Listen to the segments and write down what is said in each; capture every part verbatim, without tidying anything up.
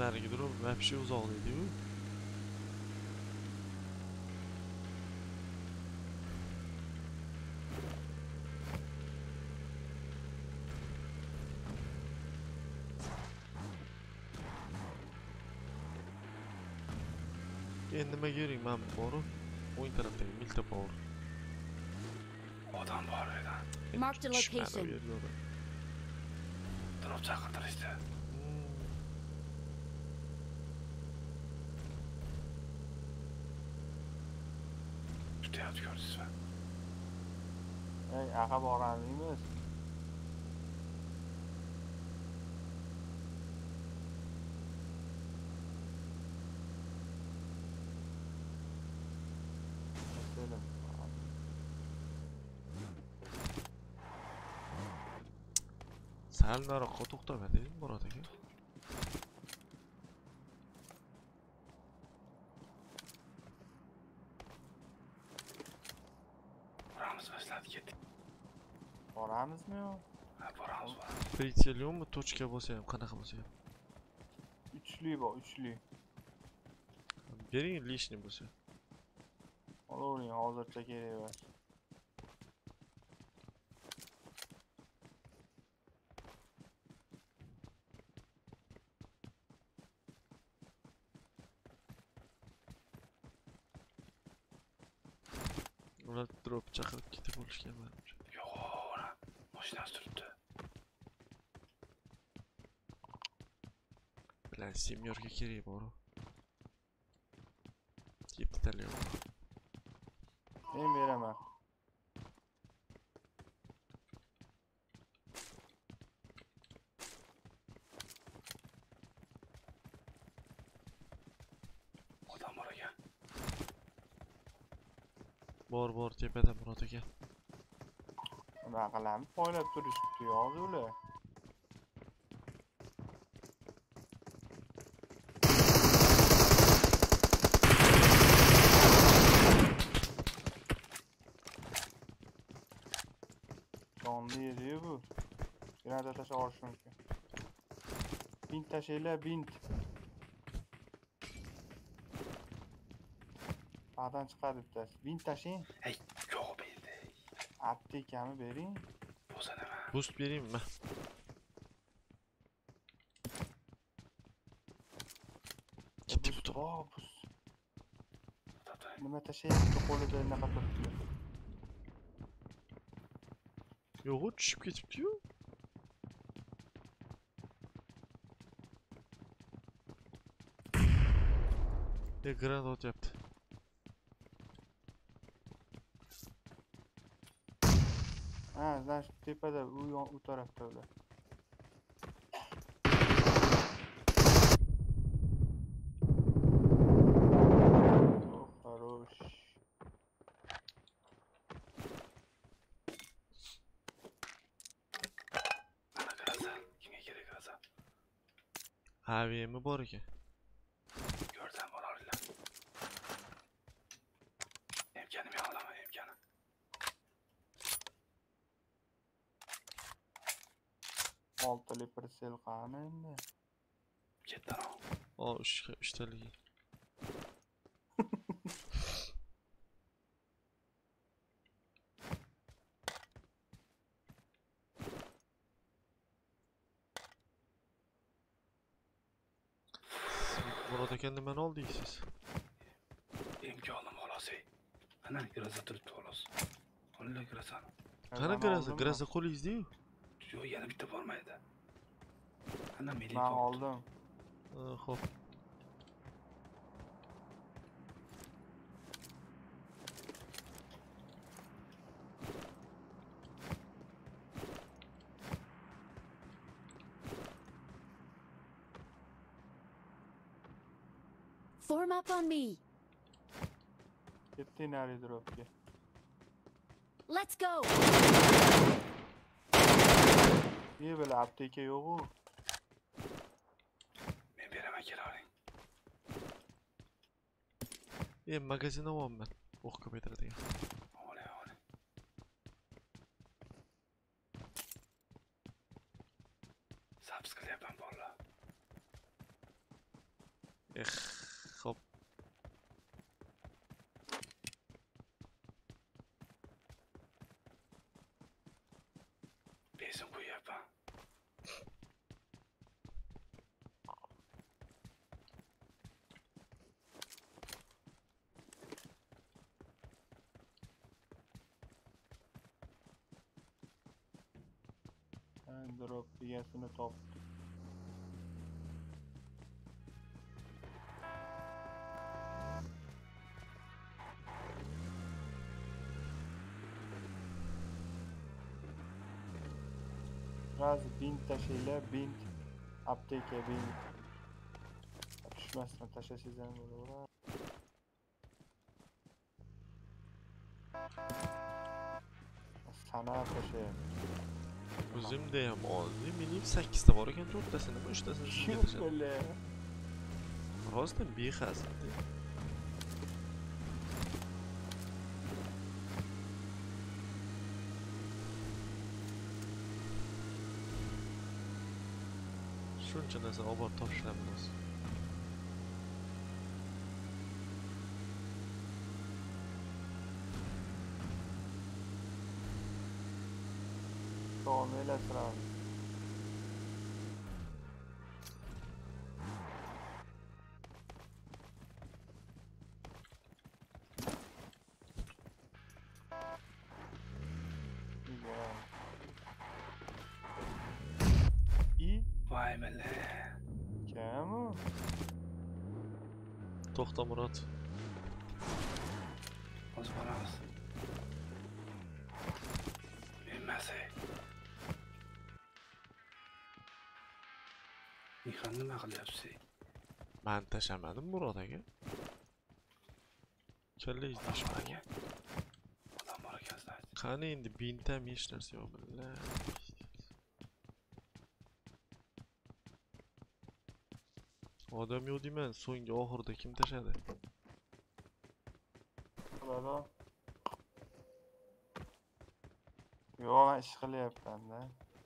narigi drop вообще uzoqlaydi-yu. Endi nimaga yering? Men boru o'ng tarafdagi Milta Power. Odam bor edi. Marked a location. Drop chaqirtirishdi. Tutayapti ko'rdingizmi? Ey, aqa boramizmi? Sal nariroqqa to'xtaman dedim Murod aka. Boramiz boshladi ketdik. Boramizmi yo? Ha, boramiz, boramiz. Pritsel yo'qmi? Tochka bo'lsa ham, qanaqa bo'lsa ham. Uchli bor, uchli. Bering lishni bo'lsa. Olavering, hozircha kerak emas. Ular drop chaqirib ketib bo'lishgan menimcha. Yo'q, ora mashinasi turibdi. Bilan semyorga kerak boru. Yetti tali yo'q. Men beraman. Odam bor ekan. Bor, bor, tepada Murod aka. Nima qilamiz? Poylab turishibdi hozir ular. Jonli edi bu. Granata tashlab olish mumkin. Bint tashlaylar, bint. Sağdan chiqadi bittasi. Bint tashing. Hey, yo'q berdi. Aptekami bering. Bo'lsa nima? Boost beraymi? Ketdi bu to'g'ri. Oh, bus. Nima tashlayapti qo'lida unaqa turibdi. Yo'q, tushib ketibdi-yu. E, granat otyapti. Ha, значит, tepada u yon u tarafda ular. Oh, хорош. Mana qarasa, kimga kerak qarasa? Avmi bor ekan. Ko'rsam borarlar. Emkanim yo'q, olaman emkani. Oltili persel qani endi. Ketdan ol. O, uch taligi. Murod aka nimani oldingiz? Emka oldim xolos. Ana graza turibdi xolos. Qo'llar grazani. Qani graza? Graza qo'lingizda-yu. Yo'q, yana bitta bormaydi. Ana melik. Men oldim. Xo'p. Form up on me. Ketdi nari dropga. Let's go. Niye böyle apteka yo'q-u? Men beraman, kelavering. E, magazin olyapman. O'q ko'paytiradigan. Oling, oling. Subs qilyapman bolalar. Eh, hop. Benzin quyapman. Drop degasini topdik. Biraz bint tashinglar, bint, apteka, bint. Tushmasdan tashlasangiz ham bo'laveradi. Sanab tashlayapti. O'zimda ham oldi. Mening sakkizta bor ekan, to'rttasini, uchtasini shunga Yo'q tashladim. bo'la. Rostdan behasad. Shuncha narsa olib borib topshiramiz. Davom elasiramiz. И Voy milla. kim u? To'xta Murod. Hozir boramiz. Menmasa. Nixon nima qilyapsiz? Men tashlamadim Murod aka. Kallangiz Odam bor tashmagan. ekan. Odam bor ekan sizlar. Qani endi bintam hech narsa yo'q billah. Odam yo'q deyman, so'nggi oxirida kim tashladi? Qiladi. Yo'q, men ish qilyapman-da.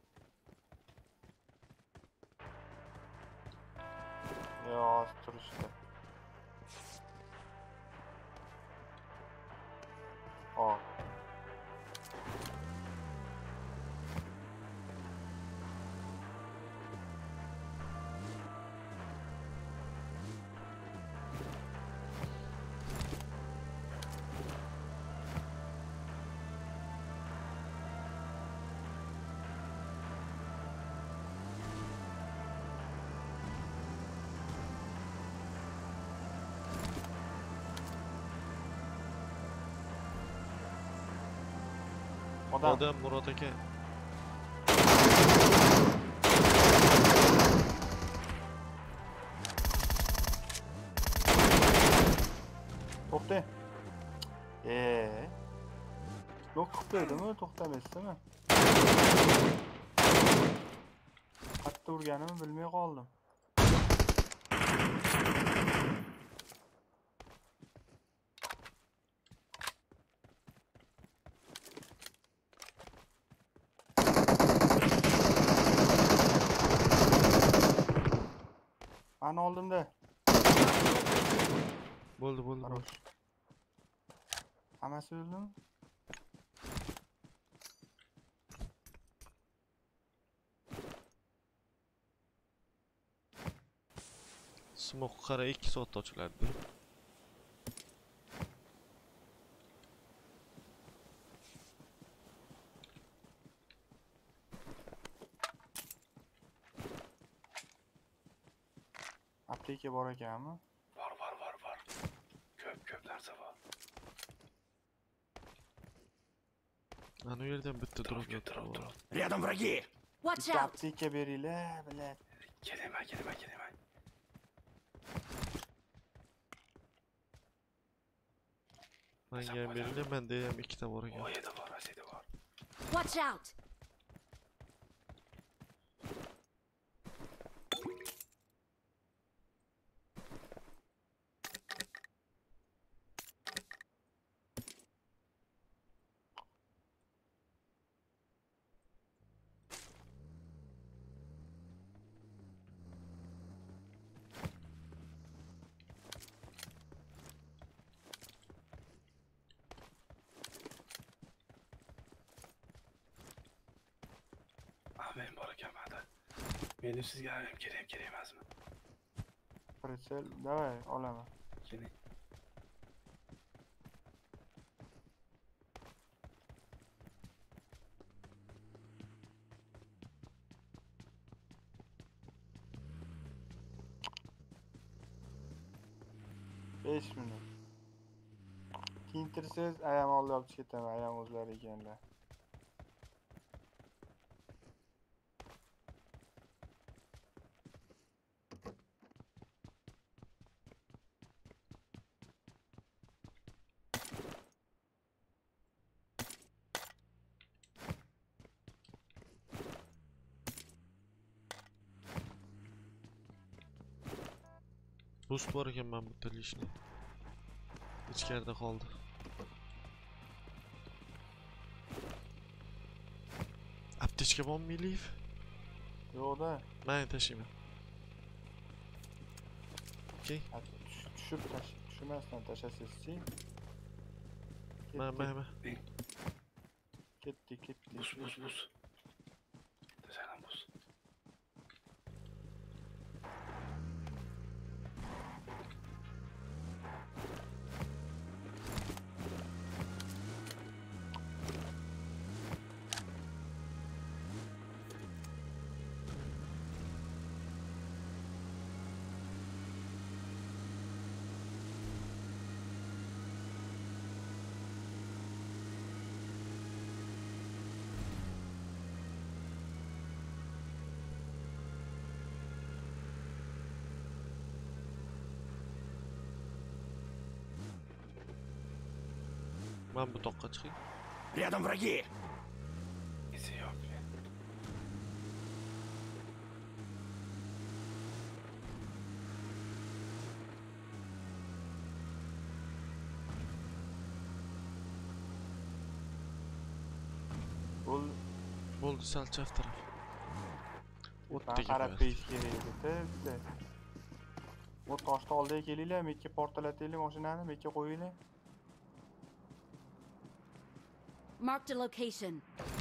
Yo'q, turishdi. Hop. Odam. Odam Murod aka. To'xta. Ee. Yo'q qilib to'xtamaysizmi? Qayerda urganimni bilmay qoldim. Ana oldimda. Bo'ldi, bo'ldi, bo'ldi. Хорош. Hammasi o'ldimi? Smoke qara ikki soatda ochiladi. Apteka bor ekanmi? Bor, bor, bor, bor. Ko'p, ko'p narsa bor. Ana u yerdan bitta drop Turib, turib, turibdi. turib. Рядом враги! Watch Bitta out! apteka beringlar, bilat. Kelaman, kelaman, kelaman. Menga ham beringlar, menda ham ikkita bor ekan. O yerda bor, asida bor. Watch out! Men bor ekan mada. Meni sizga ham kerak kerak emasmi? Pritsel, давай, olaman. Keling. besh minut. Kiyintirsangiz ayam olib olib ketaman, ayam o'zlari ekanlar. Boost bor ekan men bu tilishni. İçeride qoldi. Aptechka bormi Leaf? Yo'qda. Men tashiyman. Okey. Tushib tash, tushmasdan tashlasangiz-chi. Men men men. Ketdi, ketdi. Bus bus bus. Desene bus. Ben bu toqqa chiqing. Рядом враги! Izi yo'q. Bo'ldi. Bo'ldi, sal chap taraf. Ben O'tdagi qarab qo'yadi. beyish kerak edi. Tezda. Bu toshni oldiga kelinglar, mekka portlatinglar mashinani, mekka qo'yinglar. Marked a location.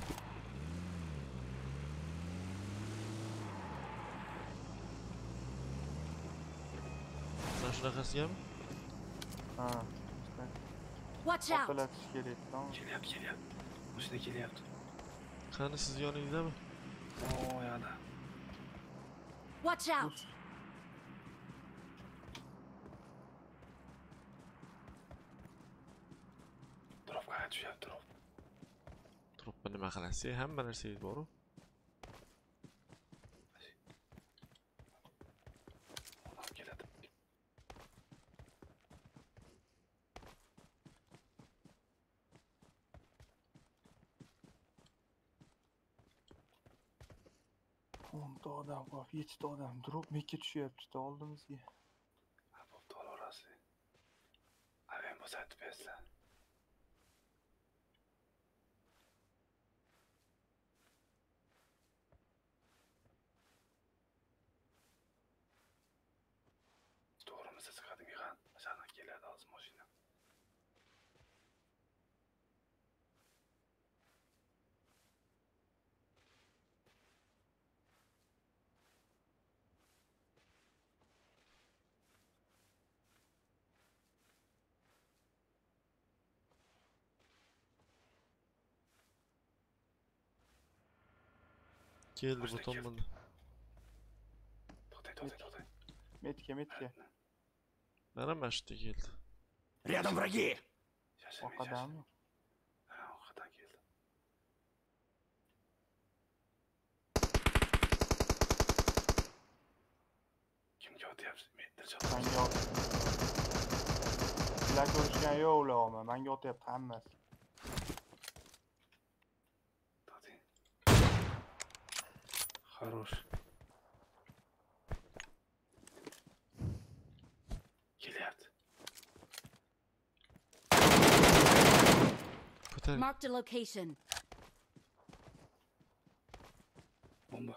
Sen shunaqasiyam? Ha. işte. Watch out! Portlatish kerak, tamam. Kelyapti, kelyapti. Mashina kelyapti. Qani siz yoningizami? O yoqda. Watch out! Dropga tushyapti, drop. Turibmi nima qilasiz? Hamma narsangiz bor-ku. Olib keladi. o'nta odam bor, yettita odam drop mekka tushyapti oldimizga. Ha, bo'pti, olaverasizlar. Aviam bo'lsa aytib bersizlar. To'g'rimizda chiqadimi han? Mashalan keladi hozir mashina. Keldi bu Boshda tomonda. To'xtang, to'xtang, to'xtang. Metka, metka. Mana mana shu yerda keldi. Рядом враги! Shashilmang, Orqadanmi? Ha, orqadan keldi. Kimga otyapsiz? Men dirjal. Menga ot. Sizlar ko'rishgan yo'q ularmi? Menga otyapti hammasi. To'xtang. Хорош. Kelyapti. Ko'taring. Marked a location. Bomba.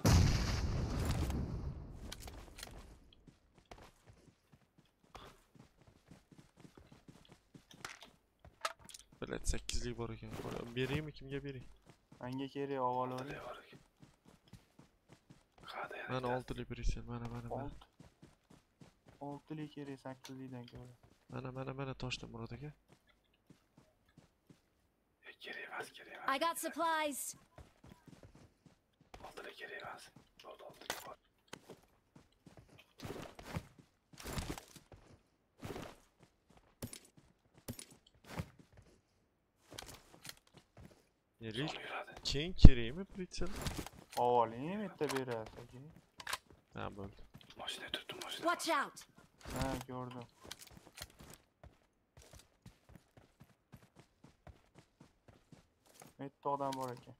Bilet sakkizlik bor ekan. Beraymi kimga bering? Menga kerak avvalo. Oldilar. Mana oltili pritsel, mana mana mana. Olti. Oltili kerak sakkizlikdan ko'ra. Mana mana mana toshda Murod aka. E, kerak emas, kerak emas. I got supplies. Oltida kerak emas. Bo'ldi, oltida bor. Nelik? Sol yuradi. Keng kerakmi pritsel? Oling bitta berasiz aka. Ha, bo'ldi. Mashina turibdi, mashina. Watch out. Ha, ko'rdim. Bitta odam bor ekan.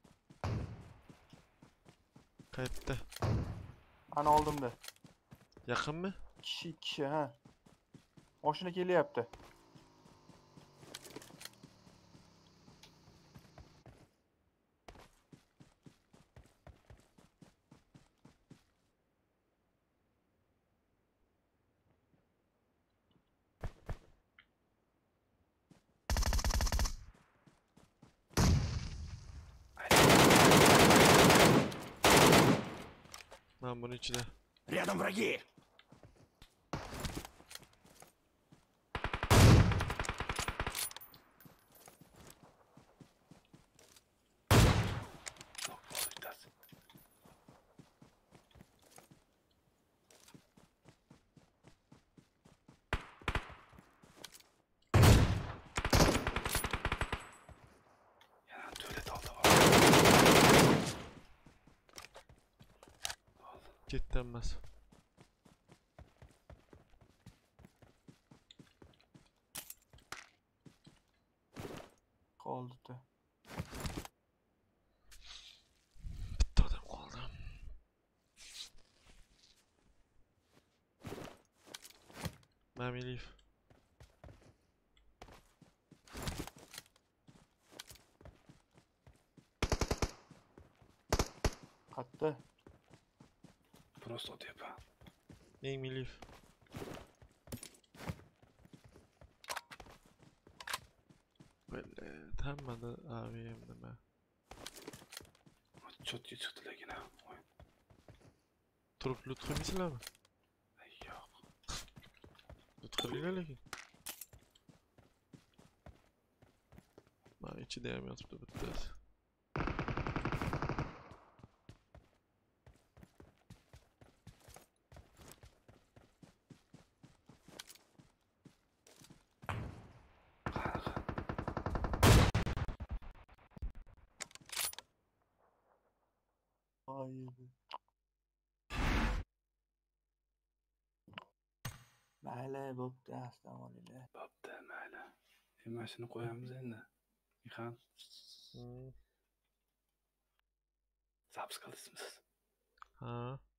Qayerda? Ana oldimda. Yaqinmi? Kishi, kishi, ha. Mashina kelyapti. Men bunun ichida. Рядом враги! Nok bo'ldi bittasi. Yana tualet oldi bor. Oldi. Ketdi emas. Qoldi-da. Bitta odam qoldi. Mamiliyev. Qayerda? Просто otyapman. Mamiliyev. Böyle hammada A V M nima? Chotga chiqdilargina. O'yin. Turib lut qilmaysizlarmi? Ay, yo'q. Lut qilinglar lekin. Mana ichida ham yotibdi bittasi. Qanaqa? Ayıbı. Mayli, bo'pti, assalomu Bo'pti, mayli. E, mashina qo'yamiz endi. Mixan, Hmm. zaps qildingizmi siz? Ha.